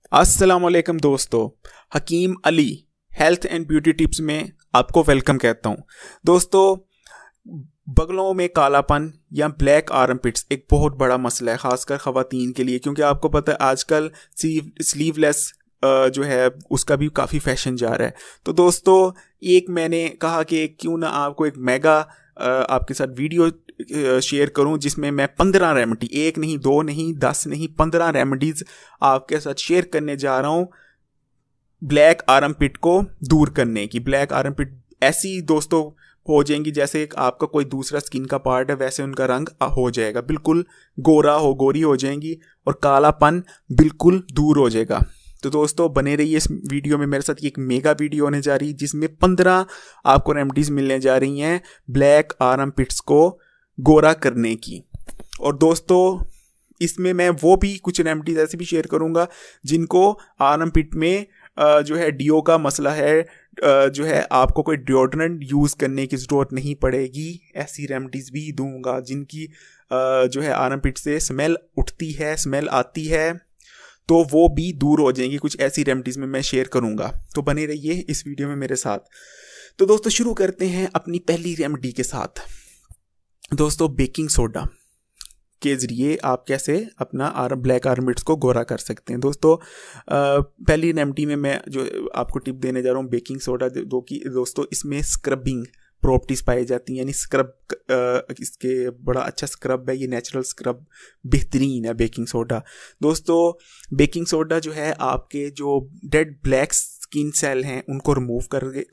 अस्सलाम वालेकुम दोस्तों, Hakim Ali health and beauty tips में आपको वेलकम कहता हूँ। दोस्तों, बगलों में कालापन या ब्लैक आर्मपिट्स एक बहुत बड़ा मसला है, ख़ासकर ख़वातीन के लिए, क्योंकि आपको पता है आजकल स्लीवलेस जो है उसका भी काफ़ी फैशन जा रहा है। तो दोस्तों, एक मैंने कहा कि क्यों ना आपको एक मेगा आपके साथ वीडियो शेयर करूं जिसमें मैं 15 रेमेडी, एक नहीं, दो नहीं, 10 नहीं, 15 रेमेडीज आपके साथ शेयर करने जा रहा हूं ब्लैक आर्मपिट को दूर करने की। ब्लैक आर्मपिट ऐसी दोस्तों हो जाएंगी जैसे आपका कोई दूसरा स्किन का पार्ट है, वैसे उनका रंग हो जाएगा, बिल्कुल गोरी हो जाएंगी और कालापन बिल्कुल दूर हो जाएगा। तो दोस्तों बने रहिए इस वीडियो में, मेरे साथ ये एक मेगा वीडियो होने जा रही है जिसमें 15 आपको रेमेडीज मिलने जा रही हैं ब्लैक आर्मपिट्स को गोरा करने की। और दोस्तों इसमें मैं वो भी कुछ रेमेडीज ऐसे भी शेयर करूंगा जिनको आर्मपिट में जो है डीओ का मसला है, जो है आपको कोई डिओड्रेंट यूज़ करने की ज़रूरत नहीं पड़ेगी। ऐसी रेमेडीज भी दूंगा जिनकी जो है आर्मपिट से स्मेल उठती है, स्मेल आती है, तो वो भी दूर हो जाएंगी। कुछ ऐसी रेमेडीज में मैं शेयर करूंगा, तो बने रहिए इस वीडियो में मेरे साथ। तो दोस्तों शुरू करते हैं अपनी पहली रेमेडी के साथ। दोस्तों, बेकिंग सोडा के ज़रिए आप कैसे अपना ब्लैक आर्मपिट्स को गोरा कर सकते हैं। दोस्तों पहली रेमेडी में मैं जो आपको टिप देने जा रहा हूँ बेकिंग सोडा दोस्तों इसमें स्क्रबिंग प्रॉपर्टीज़ पाई जाती हैं, यानी स्क्रब इसके बड़ा अच्छा स्क्रब है, ये नेचुरल स्क्रब बेहतरीन है बेकिंग सोडा। दोस्तों बेकिंग सोडा जो है आपके जो डेड ब्लैक स्किन सेल हैं उनको रिमूव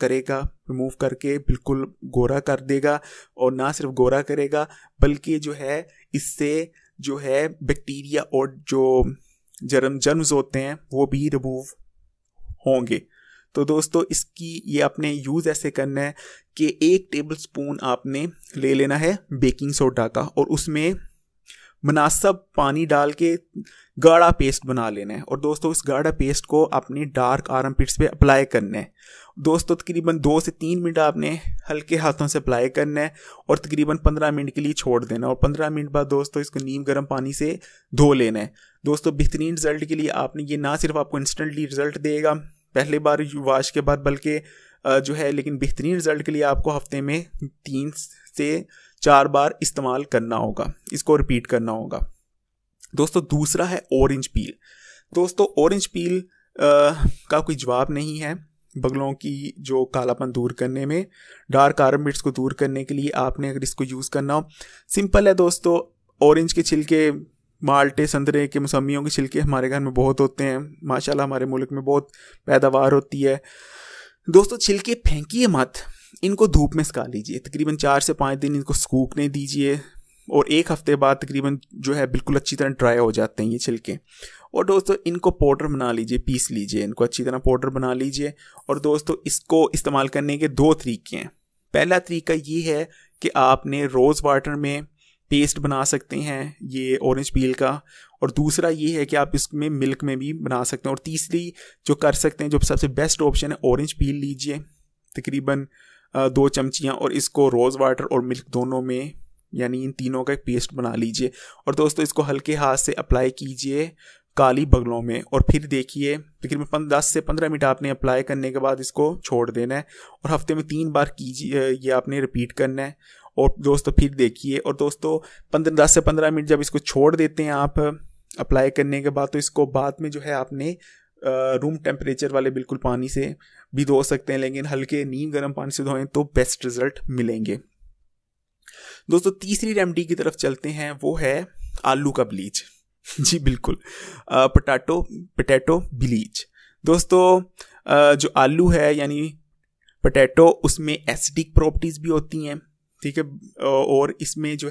करके बिल्कुल गोरा कर देगा। और ना सिर्फ गोरा करेगा बल्कि जो है इससे जो है बैक्टीरिया और जो जर्म्स होते हैं वो भी रिमूव होंगे। तो दोस्तों इसकी ये आपने यूज़ ऐसे करना है कि 1 टेबल स्पून आपने ले लेना है बेकिंग सोडा का और उसमें मुनासिब पानी डाल के गाढ़ा पेस्ट बना लेना है। और दोस्तों इस गाढ़ा पेस्ट को अपनी डार्क आर्मपिट्स पे अप्लाई करना है। दोस्तों तकरीबन 2 से 3 मिनट आपने हल्के हाथों से अप्लाई करना है और तकरीबन 15 मिनट के लिए छोड़ देना। और 15 मिनट बाद दोस्तों इसको नीम गर्म पानी से धो लेना है। दोस्तों बेहतरीन रिजल्ट के लिए आपने ये ना सिर्फ आपको इंस्टेंटली रिजल्ट देगा पहले बार वॉश के बाद, बल्कि जो है लेकिन बेहतरीन रिजल्ट के लिए आपको हफ्ते में 3 से 4 बार इस्तेमाल करना होगा, इसको रिपीट करना होगा। दोस्तों दूसरा है ऑरेंज पील। दोस्तों ऑरेंज पील का कोई जवाब नहीं है बगलों की जो कालापन दूर करने में। डार्क आर्मपिट्स को दूर करने के लिए आपने अगर इसको यूज़ करना हो, सिंपल है दोस्तों। ऑरेंज के छिलके, माल्टे, संतरे के, मौसमियों के छिलके हमारे घर में बहुत होते हैं, माशाल्लाह हमारे मुल्क में बहुत पैदावार होती है। दोस्तों छिलके फेंकिए मत, इनको धूप में सुखा लीजिए, तकरीबन 4 से 5 दिन इनको सूखने दीजिए और 1 हफ्ते बाद तकरीबन जो है बिल्कुल अच्छी तरह ड्राई हो जाते हैं ये छिलके। और दोस्तों इनको पाउडर बना लीजिए, पीस लीजिए, इनको अच्छी तरह पाउडर बना लीजिए। और दोस्तों इसको इस्तेमाल करने के 2 तरीके हैं। पहला तरीका ये है कि आपने रोज़ वाटर में पेस्ट बना सकते हैं ये ऑरेंज पील का, और दूसरा ये है कि आप इसमें मिल्क में भी बना सकते हैं। और तीसरी जो कर सकते हैं, जो सबसे बेस्ट ऑप्शन है, ऑरेंज पील लीजिए तकरीबन 2 चमचियाँ और इसको रोज़ वाटर और मिल्क दोनों में, यानी इन तीनों का एक पेस्ट बना लीजिए। और दोस्तों इसको हल्के हाथ से अप्लाई कीजिए काली बगलों में और फिर देखिए तकरीबन 10 से 15 मिनट आपने अप्लाई करने के बाद इसको छोड़ देना है और हफ्ते में 3 बार कीजिए, ये आपने रिपीट करना है। और दोस्तों फिर देखिए, और दोस्तों 10 से 15 मिनट जब इसको छोड़ देते हैं आप अप्लाई करने के बाद, तो इसको बाद में जो है आपने रूम टेम्परेचर वाले बिल्कुल पानी से भी धो सकते हैं, लेकिन हल्के नीम गर्म पानी से धोएं तो बेस्ट रिजल्ट मिलेंगे। दोस्तों तीसरी रेमेडी की तरफ चलते हैं, वो है आलू का ब्लीच। जी बिल्कुल, पोटैटो ब्लीच। दोस्तों जो आलू है यानी पोटैटो, उसमें एसिडिक प्रॉपर्टीज़ भी होती हैं, ठीक है, और इसमें जो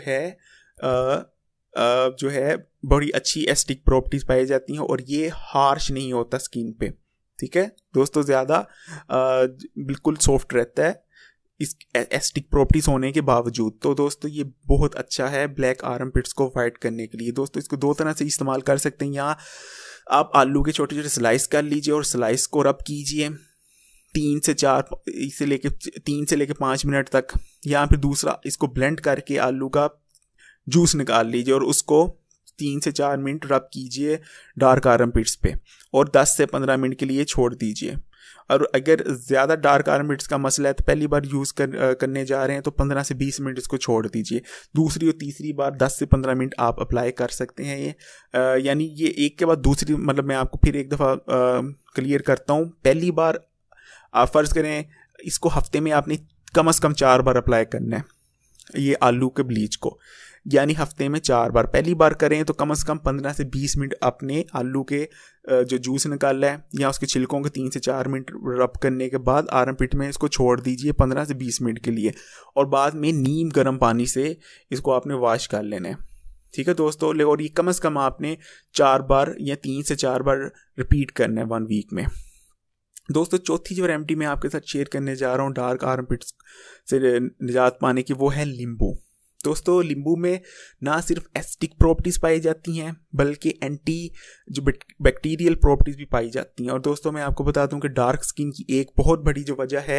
है बड़ी अच्छी एसिडिक प्रॉपर्टीज़ पाई जाती हैं और ये हार्श नहीं होता स्किन पे, ठीक है दोस्तों, ज़्यादा बिल्कुल सॉफ्ट रहता है इस एसिडिक प्रॉपर्टीज़ होने के बावजूद। तो दोस्तों ये बहुत अच्छा है ब्लैक आर्मपिट्स को फाइट करने के लिए। दोस्तों इसको 2 तरह से इस्तेमाल कर सकते हैं। यहाँ आप आलू के छोटे छोटे स्लाइस कर लीजिए और स्लाइस को रब कीजिए 3 से लेके 5 मिनट तक। यहाँ पे दूसरा इसको ब्लेंड करके आलू का जूस निकाल लीजिए और उसको 3 से 4 मिनट रब कीजिए डार्क आर्मपिट्स पे और 10 से 15 मिनट के लिए छोड़ दीजिए। और अगर ज़्यादा डार्क आर्मपिट्स का मसला है तो पहली बार यूज़ करने जा रहे हैं तो 15 से 20 मिनट इसको छोड़ दीजिए। दूसरी और तीसरी बार 10 से 15 मिनट आप अप्लाई कर सकते हैं। ये यानी ये एक के बाद दूसरी, मतलब मैं आपको फिर एक दफ़ा क्लियर करता हूँ। पहली बार आप फ़र्ज़ करें इसको हफ्ते में आपने कम से कम 4 बार अप्लाई करना है, ये आलू के ब्लीच को, यानी हफ्ते में 4 बार। पहली बार करें तो कम से कम 15 से 20 मिनट अपने आलू के जो जूस निकाला है या उसके छिलकों के 3 से 4 मिनट रब करने के बाद आर्मपिट में इसको छोड़ दीजिए 15 से 20 मिनट के लिए, और बाद में नीम गर्म पानी से इसको आपने वॉश कर लेना है। ठीक है दोस्तों, और ये कम से कम आपने 4 बार या 3 से 4 बार रिपीट करना है 1 वीक में। दोस्तों चौथी जो रेमेडी मैं आपके साथ शेयर करने जा रहा हूँ डार्क आर्मपिट्स से निजात पाने की, वो है नींबू। दोस्तों नींबू में ना सिर्फ एसिडिक प्रॉपर्टीज़ पाई जाती हैं बल्कि एंटी जो बैक्टीरियल प्रॉपर्टीज़ भी पाई जाती हैं। और दोस्तों मैं आपको बता दूं कि डार्क स्किन की एक बहुत बड़ी जो वजह है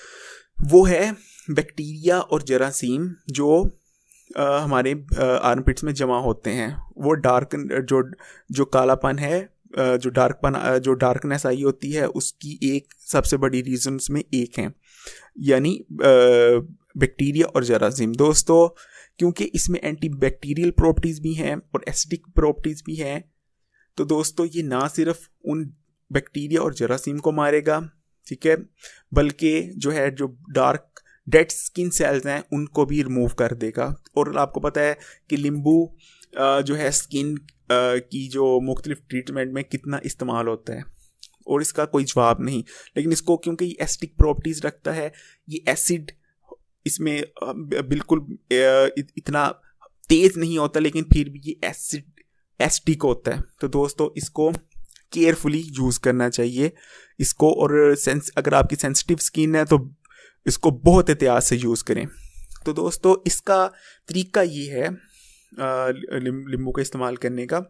वो है बैक्टीरिया और जरासीम जो हमारे आर्मपिट्स में जमा होते हैं। वो डार्क जो कालापन है, जो डार्कनेस आई होती है, उसकी एक सबसे बड़ी रीजंस में एक है, यानी बैक्टीरिया और जरासीम। दोस्तों क्योंकि इसमें एंटी बैक्टीरियल प्रॉपर्टीज़ भी हैं और एसिडिक प्रॉपर्टीज़ भी हैं, तो दोस्तों ये ना सिर्फ उन बैक्टीरिया और जरासीम को मारेगा, ठीक है, बल्कि जो डार्क डेड स्किन सेल्स हैं उनको भी रिमूव कर देगा। और आपको पता है कि नींबू जो है स्किन की जो मुख्तलिफ ट्रीटमेंट में कितना इस्तेमाल होता है और इसका कोई जवाब नहीं। लेकिन इसको क्योंकि ये एसिडिक प्रॉपर्टीज़ रखता है, ये एसिड इसमें बिल्कुल इतना तेज़ नहीं होता, लेकिन फिर भी ये एसिडिक होता है। तो दोस्तों इसको केयरफुली यूज़ करना चाहिए इसको, और अगर आपकी सेंसिटिव स्किन है तो इसको बहुत एहतियात से यूज़ करें। तो दोस्तों इसका तरीका ये है नींबू का इस्तेमाल करने का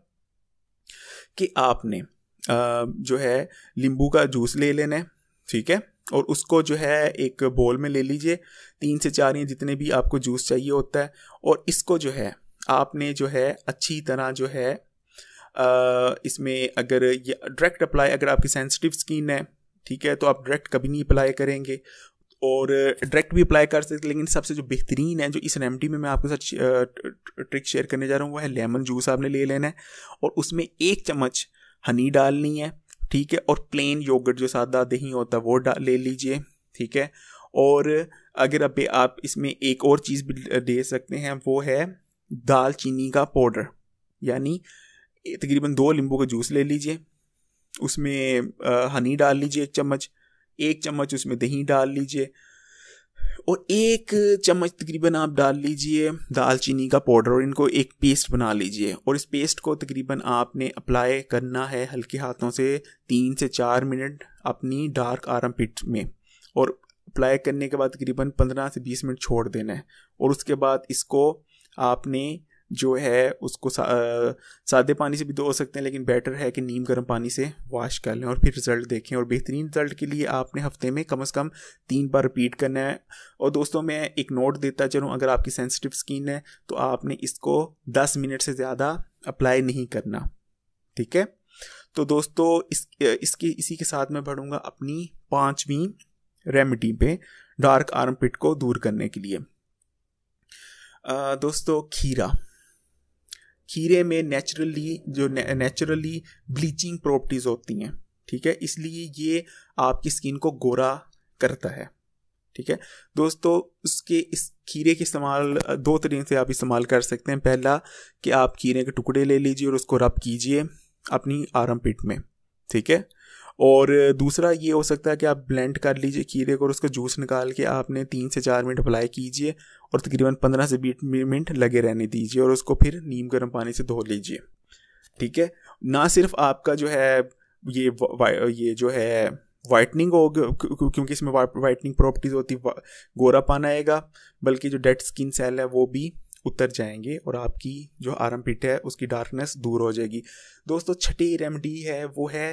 कि आपने जो है नींबू का जूस ले लेना है, ठीक है, और उसको जो है एक बोल में ले लीजिए, 3 से 4 या जितने भी आपको जूस चाहिए होता है, और इसको जो है आपने जो है अच्छी तरह जो है इसमें अगर ये डायरेक्ट अप्लाई, अगर आपकी सेंसिटिव स्किन है, ठीक है, तो आप डायरेक्ट कभी नहीं अप्लाई करेंगे और डायरेक्ट भी अप्लाई कर सकते, लेकिन सबसे जो बेहतरीन है जो इस रेमेडी में मैं आपके साथ ट्रिक शेयर करने जा रहा हूँ वो है लेमन जूस आपने ले लेना है और उसमें 1 चम्मच हनी डालनी है, ठीक है, और प्लेन योगर्ट जो सादा दही होता है वो ले लीजिए, ठीक है। और अगर आप इसमें एक और चीज़ भी दे सकते हैं, वो है दालचीनी का पाउडर, यानी तकरीबन 2 नींबू का जूस ले लीजिए, उसमें हनी डाल लीजिए 1 चम्मच उसमें दही डाल लीजिए और 1 चम्मच तकरीबन आप डाल लीजिए दालचीनी का पाउडर और इनको एक पेस्ट बना लीजिए। और इस पेस्ट को तकरीबन आपने अप्लाई करना है हल्के हाथों से 3 से 4 मिनट अपनी डार्क आर्मपिट में, और अप्लाई करने के बाद तकरीबन 15 से 20 मिनट छोड़ देना है। और उसके बाद इसको आपने जो है उसको सादे पानी से भी धो सकते हैं, लेकिन बेटर है कि नीम गर्म पानी से वॉश कर लें और फिर रिज़ल्ट देखें। और बेहतरीन रिज़ल्ट के लिए आपने हफ्ते में कम से कम 3 बार रिपीट करना है। और दोस्तों मैं एक नोट देता चलूँ, अगर आपकी सेंसिटिव स्किन है तो आपने इसको 10 मिनट से ज़्यादा अप्लाई नहीं करना, ठीक है। तो दोस्तों इसी के साथ मैं बढ़ूँगा अपनी 5वीं रेमेडी पे डार्क आर्मपिट को दूर करने के लिए। दोस्तों खीरे में नेचुरली ब्लीचिंग प्रॉपर्टीज़ होती हैं, ठीक है, इसलिए ये आपकी स्किन को गोरा करता है, ठीक है। दोस्तों इस खीरे के इस्तेमाल 2 तरीके से आप इस्तेमाल कर सकते हैं। पहला कि आप खीरे के टुकड़े ले लीजिए और उसको रब कीजिए अपनी आर्मपिट में, ठीक है। और दूसरा ये हो सकता है कि आप ब्लेंड कर लीजिए खीरे को और उसका जूस निकाल के आपने 3 से 4 मिनट अप्लाई कीजिए और तकरीबन 15 से 20 मिनट लगे रहने दीजिए और उसको फिर नीम गर्म पानी से धो लीजिए, ठीक है। ना सिर्फ आपका जो है ये जो है वाइटनिंग होगा, क्योंकि इसमें वाइटनिंग प्रॉपर्टीज़ होती है, गोरापन आएगा, बल्कि जो डेड स्किन सेल है वो भी उतर जाएंगे और आपकी जो आर्मपिट है उसकी डार्कनेस दूर हो जाएगी। दोस्तों छठी रेमेडी है वो है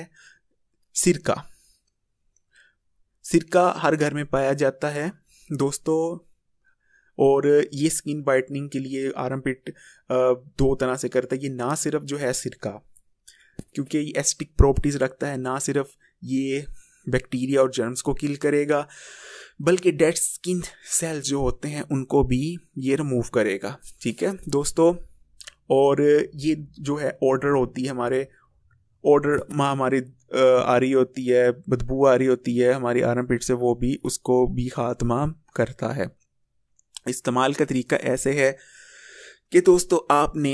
सिरका हर घर में पाया जाता है दोस्तों, और ये स्किन वाइटनिंग के लिए आर्मपिट 2 तरह से करता है। ये ना सिर्फ जो है सिरका, क्योंकि ये एसिडिक प्रॉपर्टीज़ रखता है, ना सिर्फ ये बैक्टीरिया और जर्म्स को किल करेगा बल्कि डेड स्किन सेल्स जो होते हैं उनको भी ये रिमूव करेगा। ठीक है दोस्तों, और ये जो है ऑर्डर होती है हमारे ऑर्डर हमारी आ रही होती है, बदबू आ रही होती है हमारी आर्मपिट से, वो भी उसको भी खात्मा करता है। इस्तेमाल का तरीका ऐसे है कि दोस्तों आपने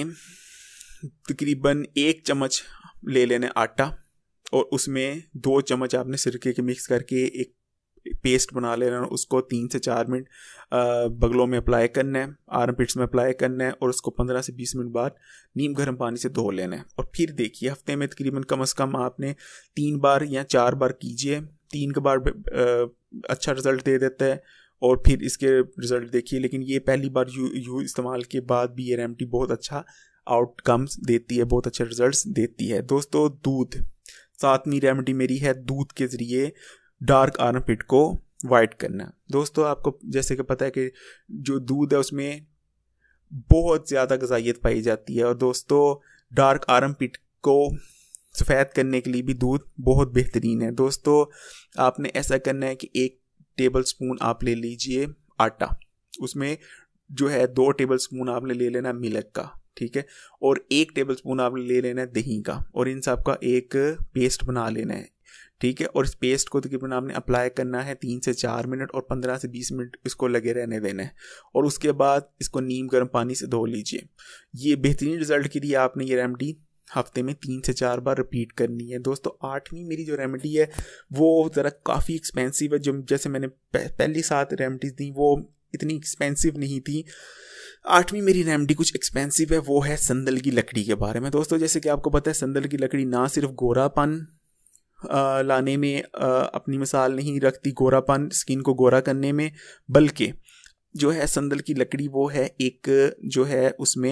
तकरीबन 1 चम्मच ले लेना आटा और उसमें 2 चम्मच आपने सिरके के मिक्स करके एक पेस्ट बना लेना, उसको 3 से 4 मिनट बगलों में अप्लाई करना है, आर्मपिट्स में अप्लाई करना है और उसको 15 से 20 मिनट बाद नीम गर्म पानी से धो लेना है। और फिर देखिए हफ्ते में तकरीबन कम से कम आपने 3 बार या 4 बार कीजिए, 3 के बार अच्छा रिजल्ट दे देता है और फिर इसके रिजल्ट देखिए। लेकिन ये पहली बार यू इस्तेमाल के बाद भी ये रेमेडी बहुत अच्छा आउटकम्स देती है, बहुत अच्छे रिजल्ट्स देती है। दोस्तों दूध, 7वीं रेमेडी मेरी है दूध के ज़रिए डार्क आर्मपिट को वाइट करना। दोस्तों आपको जैसे कि पता है कि जो दूध है उसमें बहुत ज़्यादा ग़िज़ाइयत पाई जाती है और दोस्तों डार्क आर्मपिट को सफ़ेद करने के लिए भी दूध बहुत बेहतरीन है। दोस्तों आपने ऐसा करना है कि 1 टेबल स्पून आप ले लीजिए आटा, उसमें जो है 2 टेबल स्पून आपने ले लेना मिल्क का, ठीक है, और 1 टेबल स्पून आपने ले लेना है दही का और इन सब का एक पेस्ट बना लेना है। ठीक है, और इस पेस्ट को तकरीबन आपने अप्लाई करना है 3 से 4 मिनट और 15 से 20 मिनट इसको लगे रहने देना है और उसके बाद इसको नीम गर्म पानी से धो लीजिए। ये बेहतरीन रिजल्ट के लिए आपने ये रेमेडी हफ्ते में 3 से 4 बार रिपीट करनी है। दोस्तों 8वीं मेरी जो रेमेडी है वो ज़रा काफ़ी एक्सपेंसिव है। जो जैसे मैंने पहली 7 रेमेडीज दी वो इतनी एक्सपेंसिव नहीं थी, 8वीं मेरी रेमेडी कुछ एक्सपेंसिव है, वो है संदल की लकड़ी के बारे में। दोस्तों जैसे कि आपको पता है संदल की लकड़ी ना सिर्फ गोरापन लाने में अपनी मिसाल नहीं रखती, गोरापन स्किन को गोरा करने में, बल्कि जो है संदल की लकड़ी वो है एक जो है उसमें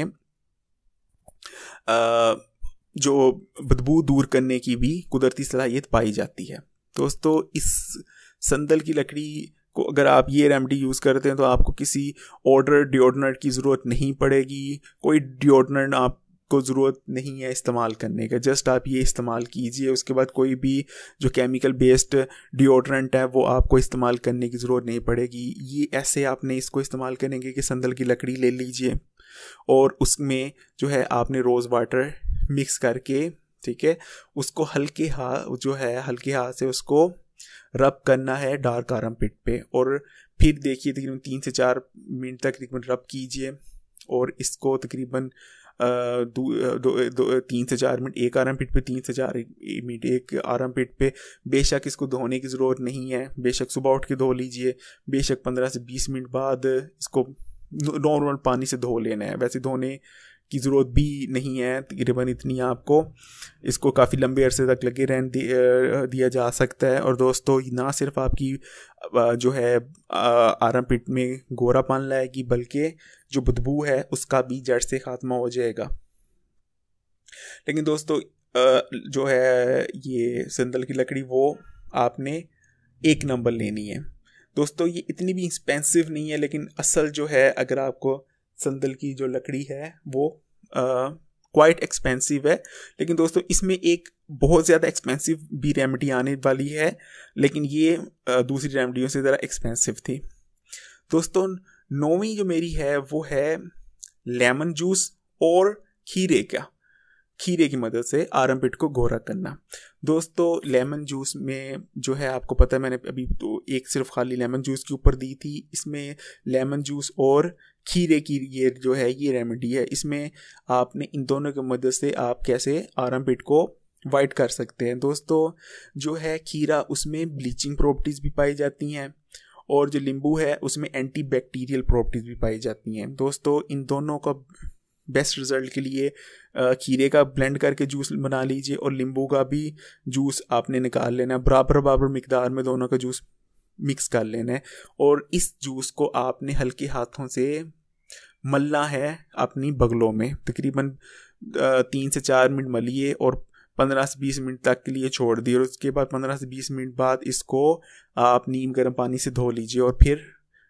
जो बदबू दूर करने की भी कुदरती सलाहियत पाई जाती है। दोस्तों इस संदल की लकड़ी को अगर आप ये रेमेडी यूज़ करते हैं तो आपको किसी ऑर्डर डिओड्रेंट की ज़रूरत नहीं पड़ेगी, कोई डिओड्रेंट आपको ज़रूरत नहीं है इस्तेमाल करने का, जस्ट आप ये इस्तेमाल कीजिए। उसके बाद कोई भी जो केमिकल बेस्ड डिओड्रेंट है वो आपको इस्तेमाल करने की ज़रूरत नहीं पड़ेगी। ये ऐसे आपने इसको इस्तेमाल करेंगे कि संदल की लकड़ी ले लीजिए और उसमें जो है आपने रोज़ वाटर मिक्स करके, ठीक है, उसको हल्के हाथ से उसको रब करना है डार्क आर्मपिट पे और फिर देखिए तकरीबन 3 से 4 मिनट तक तकरीबन रब कीजिए और इसको तकरीबन 3 से 4 मिनट एक आर्मपिट पे, 3 से 4 मिनट एक आर्मपिट पे। बेशक इसको धोने की ज़रूरत नहीं है, बेशक सुबह उठ के धो लीजिए, बेशक 15 से 20 मिनट बाद इसको नॉर्मल पानी से धो लेना है, वैसे धोने की ज़रूरत भी नहीं है। तकरीबन इतनी आपको इसको काफ़ी लंबे अरसे तक लगे रहने दिया जा सकता है। और दोस्तों ना सिर्फ आपकी जो है आर्मपिट में गोरापन लाएगी बल्कि जो बदबू है उसका भी जड़ से खात्मा हो जाएगा। लेकिन दोस्तों जो है ये संदल की लकड़ी वो आपने 1 नंबर लेनी है। दोस्तों ये इतनी भी एक्सपेंसिव नहीं है, लेकिन असल जो है अगर आपको संदल की जो लकड़ी है वो क्वाइट एक्सपेंसिव है। लेकिन दोस्तों इसमें एक बहुत ज़्यादा एक्सपेंसिव भी रेमेडी आने वाली है, लेकिन ये दूसरी रेमेडियों से ज़रा एक्सपेंसिव थी। दोस्तों 9वीं जो मेरी है वो है लेमन जूस और खीरे की मदद से आर्मपिट को गोरा करना। दोस्तों लेमन जूस में जो है आपको पता है मैंने अभी तो एक सिर्फ खाली लेमन जूस के ऊपर दी थी, इसमें लेमन जूस और खीरे की ये जो है ये रेमेडी है। इसमें आपने इन दोनों की मदद से आप कैसे आर्मपिट को वाइट कर सकते हैं। दोस्तों जो है खीरा उसमें ब्लीचिंग प्रॉपर्टीज़ भी पाई जाती हैं और जो नींबू है उसमें एंटी बैक्टीरियल प्रॉपर्टीज़ भी पाई जाती हैं। दोस्तों इन दोनों का बेस्ट रिज़ल्ट के लिए खीरे का ब्लेंड करके जूस बना लीजिए और नींबू का भी जूस आपने निकाल लेना, बराबर मिकदार में दोनों का जूस मिक्स कर लेना है और इस जूस को आपने हल्के हाथों से मलना है अपनी बगलों में। तकरीबन 3 से 4 मिनट मलिए और 15 से 20 मिनट तक के लिए छोड़ दिए और उसके बाद 15 से 20 मिनट बाद इसको आप नीम गर्म पानी से धो लीजिए और फिर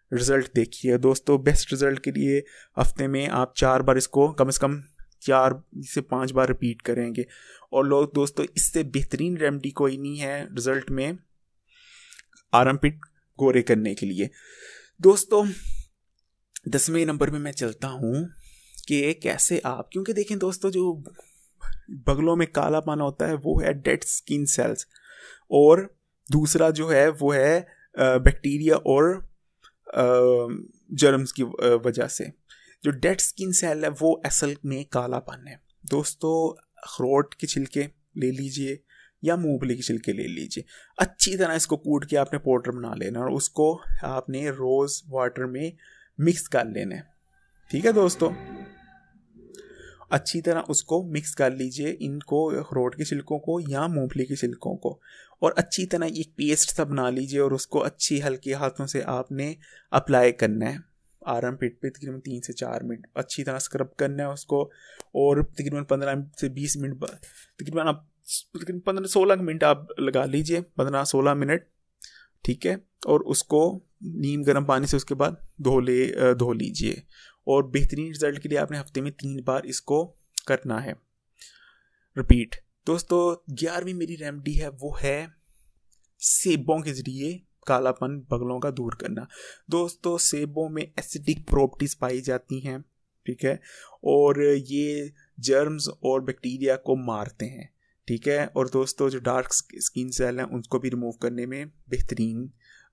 रिज़ल्ट देखिए दोस्तों। बेस्ट रिज़ल्ट के लिए हफ्ते में आप 4 बार इसको कम से कम 4 से 5 बार रिपीट करेंगे। और लोग दोस्तों, इससे बेहतरीन रेमेडी कोई नहीं है रिज़ल्ट में आर्मपिट गोरे करने के लिए। दोस्तों 10वें नंबर पे मैं चलता हूँ कि कैसे आप, क्योंकि देखें दोस्तों, जो बगलों में कालापन होता है वो है डेड स्किन सेल्स, और दूसरा जो है वो है बैक्टीरिया और जर्म्स की वजह से। जो डेड स्किन सेल है वो असल में कालापन है दोस्तों। अखरोट के छिलके ले लीजिए या मूंगफली के छिलके ले लीजिए, अच्छी तरह इसको कूट के आपने पाउडर बना लेना और उसको आपने रोज़ वाटर में मिक्स कर लेना है। ठीक है दोस्तों, अच्छी तरह उसको मिक्स कर लीजिए, इनको अखरोट के छिलकों को या मूंगफली के छिलकों को, और अच्छी तरह एक पेस्ट सा बना लीजिए और उसको अच्छी हल्के हाथों से आपने अप्लाई करना है आर्म पिट पे। तकरीबन 3 से 4 मिनट अच्छी तरह स्क्रब करना है उसको, और तकरीबन 15 से 20 मिनट तकरीबन आप 15-16 मिनट आप लगा लीजिए, 15-16 मिनट। ठीक है, और उसको नीम गर्म पानी से उसके बाद धो लीजिए। और बेहतरीन रिजल्ट के लिए आपने हफ्ते में 3 बार इसको करना है रिपीट। दोस्तों 11वीं मेरी रेमेडी है वो है सेबों के ज़रिए कालापन बगलों का दूर करना। दोस्तों सेबों में एसिडिक प्रॉपर्टीज़ पाई जाती हैं, ठीक है, और ये जर्म्स और बैक्टीरिया को मारते हैं। ठीक है, और दोस्तों जो डार्क स्किन सेल हैं उनको भी रिमूव करने में बेहतरीन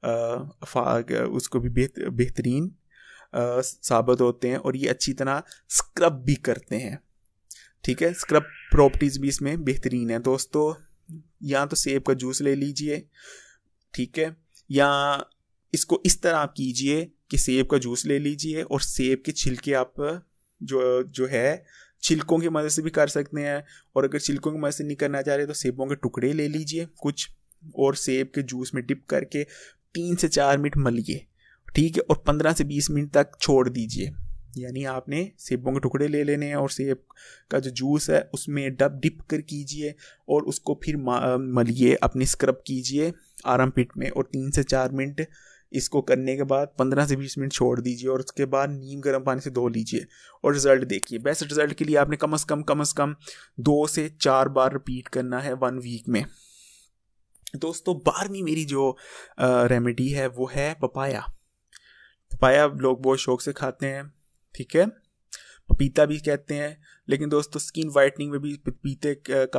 उसको भी बेहतरीन साबित होते हैं, और ये अच्छी तरह स्क्रब भी करते हैं। ठीक है, स्क्रब प्रॉपर्टीज़ भी इसमें बेहतरीन है दोस्तों। या तो सेब का जूस ले लीजिए, ठीक है, या इसको इस तरह आप कीजिए कि सेब का जूस ले लीजिए और सेब के छिलके आप जो है छिलकों की मदद से भी कर सकते हैं, और अगर छिलकों की मदद से नहीं करना चाह रहे तो सेबों के टुकड़े ले लीजिए कुछ, और सेब के जूस में डिप करके 3 से 4 मिनट मलिए। ठीक है, और 15 से 20 मिनट तक छोड़ दीजिए। यानी आपने सेबों के टुकड़े ले लेने हैं और सेब का जो जूस है उसमें डिप कर कीजिए, और उसको फिर मलिए, अपनी स्क्रब कीजिए आर्म पिट में, और 3 से 4 मिनट इसको करने के बाद 15 से 20 मिनट छोड़ दीजिए, और उसके बाद नीम गर्म पानी से धो लीजिए और रिजल्ट देखिए। बेस्ट रिजल्ट के लिए आपने कम से कम 2 से 4 बार रिपीट करना है 1 वीक में। दोस्तों 12वीं मेरी जो रेमेडी है वो है पपाया। पपाया लोग बहुत शौक से खाते हैं, ठीक है, पपीता भी कहते हैं, लेकिन दोस्तों स्किन वाइटनिंग में भी पपीते का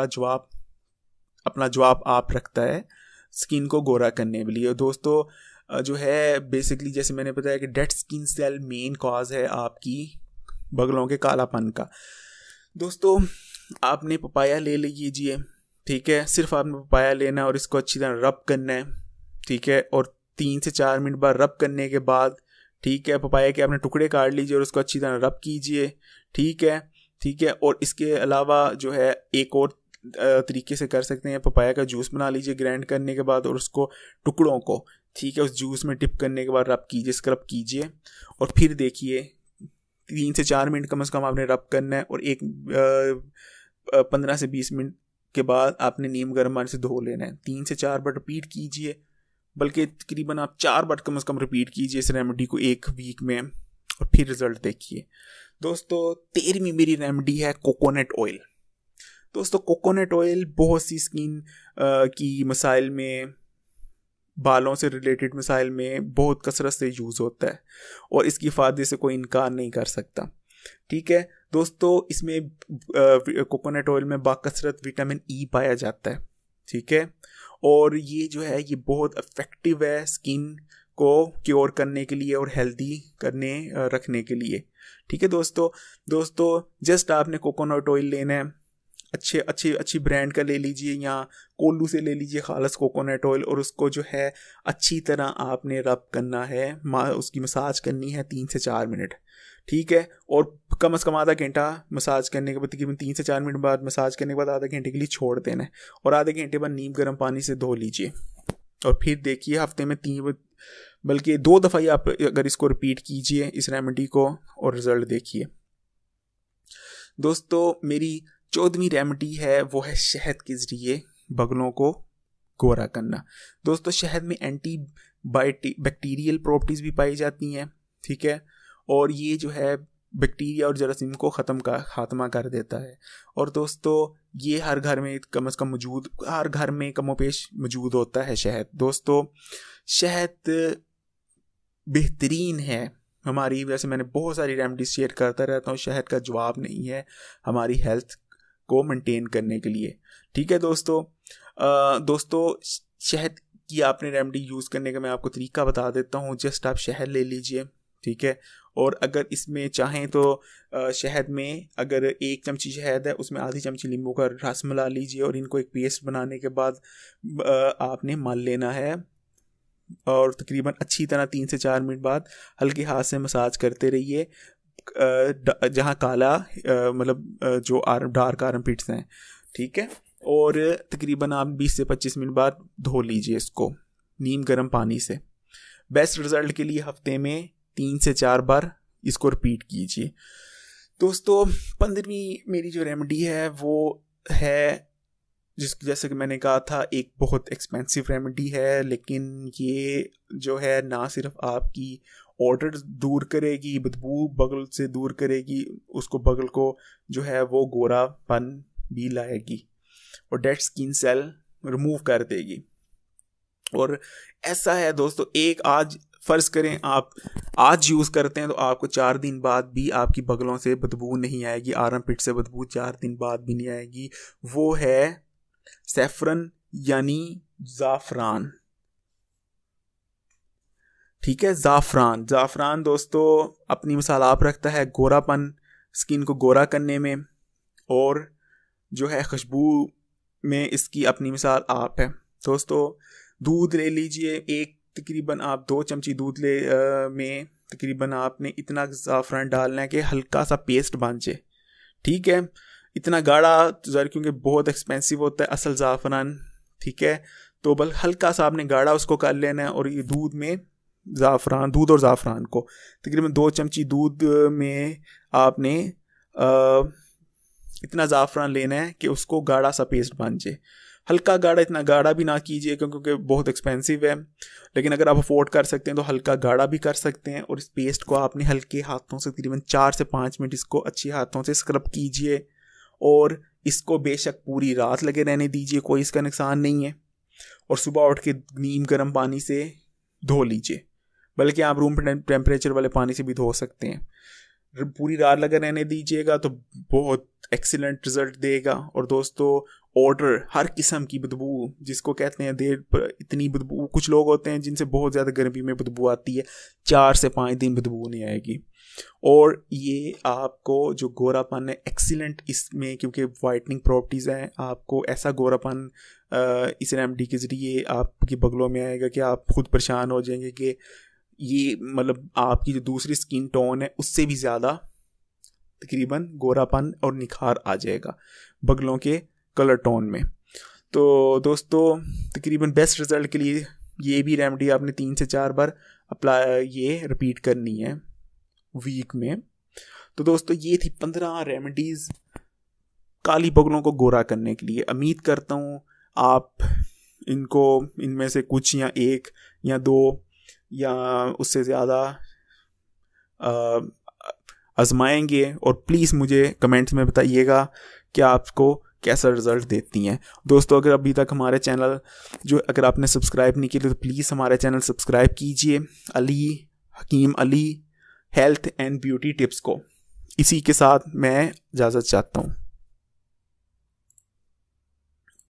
अपना जवाब आप रखता है स्किन को गोरा करने के लिए। दोस्तों जो है बेसिकली जैसे मैंने बताया कि dead skin cell main cause है आपकी बगलों के कालापन का। दोस्तों आपने पपाया ले लीजिए, ठीक है, सिर्फ आपने पपाया लेना है और इसको अच्छी तरह रब करना है। ठीक है, और 3 से 4 मिनट बाद रब करने के बाद, ठीक है, पपाया के आपने टुकड़े काट लीजिए और उसको अच्छी तरह रब कीजिए। ठीक है, और इसके अलावा जो है एक और तरीके से कर सकते हैं, पपाया का जूस बना लीजिए ग्राइंड करने के बाद, और उसको टुकड़ों को, ठीक है, उस जूस में डिप करने के बाद रब कीजिए, स्क्रब कीजिए, और फिर देखिए 3 से 4 मिनट कम से कम आपने रब करना है, और 15 से 20 मिनट के बाद आपने नीम गर्म पानी से धो लेना है। 3 से 4 बार रिपीट कीजिए, बल्कि तकरीबन आप 4 बार कम से कम रिपीट कीजिए इस रेमेडी को 1 वीक में, और फिर रिजल्ट देखिए। दोस्तों 13वीं मेरी रेमेडी है कोकोनट ऑयल। दोस्तों कोकोनट ऑयल बहुत सी स्किन की मसाइल में, बालों से रिलेटेड मसाइल में बहुत कसरत से यूज़ होता है, और इसकी फ़ायदे से कोई इनकार नहीं कर सकता। ठीक है दोस्तों, इसमें कोकोनट ऑयल में बाकसरत विटामिन ई पाया जाता है। ठीक है, और ये जो है ये बहुत इफेक्टिव है स्किन को क्योर करने के लिए और हेल्दी रखने के लिए। ठीक है दोस्तों जस्ट आपने कोकोनट ऑयल लेना है, अच्छी ब्रांड का ले लीजिए, या कोल्लू से ले लीजिए खालस कोकोनट ऑयल, और उसको जो है अच्छी तरह आपने रब करना है, उसकी मसाज करनी है 3 से 4 मिनट। ठीक है, और कम से कम आधा घंटा मसाज करने के बाद, तकरीबन 3 से 4 मिनट बाद मसाज करने के बाद आधे घंटे के लिए छोड़ देना है, और आधे घंटे बाद नीम गर्म पानी से धो लीजिए, और फिर देखिए हफ्ते में 3 बल्कि 2 दफ़ा ही आप अगर इसको रिपीट कीजिए इस रेमेडी को, और रिजल्ट देखिए। दोस्तों मेरी 14वीं रेमेडी है वो है शहद के ज़रिए बगलों को गोरा करना। दोस्तों शहद में एंटी बैक्टीरियल प्रॉपर्टीज़ भी पाई जाती हैं, ठीक है। और ये जो है बैक्टीरिया और जरासीम को खात्मा कर देता है। और दोस्तों ये हर घर में कम से कम हर घर में कमोपेश मौजूद होता है शहद। दोस्तों शहद बेहतरीन है हमारी, वैसे मैंने बहुत सारी रेमेडीज शेयर करता रहता हूँ, शहद का जवाब नहीं है हमारी हेल्थ को मेंटेन करने के लिए, ठीक है दोस्तों। दोस्तों शहद की आपने रेमेडी यूज़ करने का मैं आपको तरीका बता देता हूँ। जस्ट आप शहद ले लीजिए, ठीक है। और अगर इसमें चाहें तो शहद में अगर 1 चमची शहद है उसमें आधी चमची नींबू का रस मिला लीजिए और इनको एक पेस्ट बनाने के बाद आपने मल लेना है और तकरीबन अच्छी तरह 3 से 4 मिनट बाद हल्के हाथ से मसाज करते रहिए जहाँ काला मतलब जो डार्क आर्मपिट्स हैं, ठीक है। और तकरीबन आप 20 से 25 मिनट बाद धो लीजिए इसको नीम गर्म पानी से। बेस्ट रिजल्ट के लिए हफ्ते में 3 से 4 बार इसको रिपीट कीजिए। दोस्तों 15वीं मेरी जो रेमेडी है वो है जैसे कि मैंने कहा था एक बहुत एक्सपेंसिव रेमेडी है, लेकिन ये जो है ना सिर्फ आपकी ऑर्डर दूर करेगी, बदबू बगल से दूर करेगी, उसको बगल को जो है वो गोरापन भी लाएगी और डेड स्किन सेल रिमूव कर देगी। और ऐसा है दोस्तों, एक आज फ़र्ज़ करें आप आज यूज़ करते हैं तो आपको 4 दिन बाद भी आपकी बगलों से बदबू नहीं आएगी, आर्मपिट से बदबू 4 दिन बाद भी नहीं आएगी। वो है सैफरन यानी ज़ाफ़रान, ठीक है। ज़ाफ़रान दोस्तों अपनी मिसाल आप रखता है गोरापन, स्किन को गोरा करने में, और जो है खुशबू में इसकी अपनी मिसाल आप है। दोस्तों दूध ले लीजिए, एक तकरीबन आप 2 चमची दूध में तकरीबन आपने इतना ज़ाफ़रान डालना है कि हल्का सा पेस्ट बन जाए, ठीक है। इतना गाढ़ा ज़रा क्योंकि बहुत एक्सपेंसिव होता है असल ज़ाफ़रान, ठीक है। तो बल हल्का सा आपने गाढ़ा उसको कर लेना है और ये दूध और ज़ाफ़रान को तकरीबन 2 चमची दूध में आपने इतना ज़ाफ़रान लेना है कि उसको गाढ़ा सा पेस्ट बन जाए। हल्का गाढ़ा, इतना गाढ़ा भी ना कीजिए क्योंकि बहुत एक्सपेंसिव है, लेकिन अगर आप अफोर्ड कर सकते हैं तो हल्का गाढ़ा भी कर सकते हैं। और इस पेस्ट को आपने हल्के हाथों से तकरीबन 4 से 5 मिनट इसको अच्छे हाथों से स्क्रब कीजिए और इसको बेशक पूरी रात लगे रहने दीजिए, कोई इसका नुकसान नहीं है। और सुबह उठ के नीम गर्म पानी से धो लीजिए, बल्कि आप रूम टेम्परेचर वाले पानी से भी धो सकते हैं। पूरी रात लगा रहने दीजिएगा तो बहुत एक्सीलेंट रिजल्ट देगा। और दोस्तों ऑर्डर हर किस्म की बदबू जिसको कहते हैं देर पर इतनी बदबू, कुछ लोग होते हैं जिनसे बहुत ज़्यादा गर्मी में बदबू आती है, 4 से 5 दिन बदबू नहीं आएगी। और ये आपको जो गोरापन है एक्सीलेंट इसमें, क्योंकि वाइटनिंग प्रॉपर्टीज़ हैं, आपको ऐसा गोरापन इस रेमेडी के ज़रिए आपकी बगलों में आएगा कि आप खुद परेशान हो जाएंगे कि ये मतलब आपकी जो दूसरी स्किन टोन है उससे भी ज़्यादा तकरीबन गोरापन और निखार आ जाएगा बगलों के कलर टोन में। तो दोस्तों तकरीबन बेस्ट रिज़ल्ट के लिए ये भी रेमेडी आपने 3 से 4 बार ये रिपीट करनी है वीक में। तो दोस्तों ये थी 15 रेमेडीज़ काली बगलों को गोरा करने के लिए। उम्मीद करता हूँ आप इनमें से कुछ या 1 या 2 या उससे ज़्यादा आजमाएंगे और प्लीज़ मुझे कमेंट्स में बताइएगा कि आपको कैसा रिज़ल्ट देती हैं। दोस्तों अगर अभी तक हमारे चैनल अगर आपने सब्सक्राइब नहीं किया तो प्लीज़ हमारे चैनल सब्सक्राइब कीजिए, Hakim Ali health and beauty tips को। इसी के साथ मैं इजाज़त चाहता हूँ।